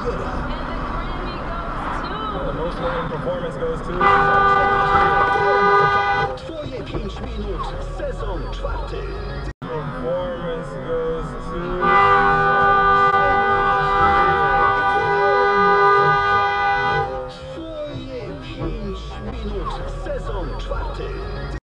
premiera. Most winning performance goes to... Twoje 5 minut, sezon 4. Performance goes to... Twoje 5 minut, sezon 4.